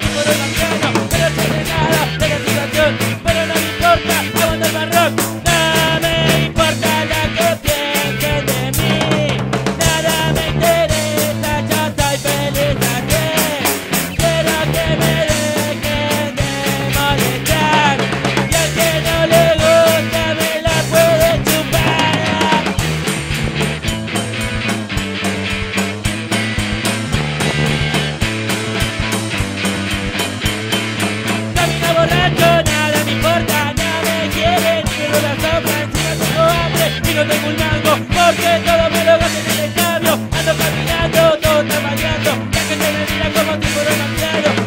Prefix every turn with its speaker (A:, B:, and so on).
A: tiburón anciano. Que no sé de nada de la situación, pero no me importa, aguanto el barrock. No me importa la que piensen de mí, nada me interesa, ya estoy feliz aquí. Quiero que me dejen de molestar, y al que no le gusta me la puede chupar. Camino borracho, nada me importa, nada me quiere, ni me la sombra, encima tengo hambre y no tengo un mango, porque todo me lo gasto en el cambio. Ando caminando, todo tambaleando, la gente me mira como tiburón anciano.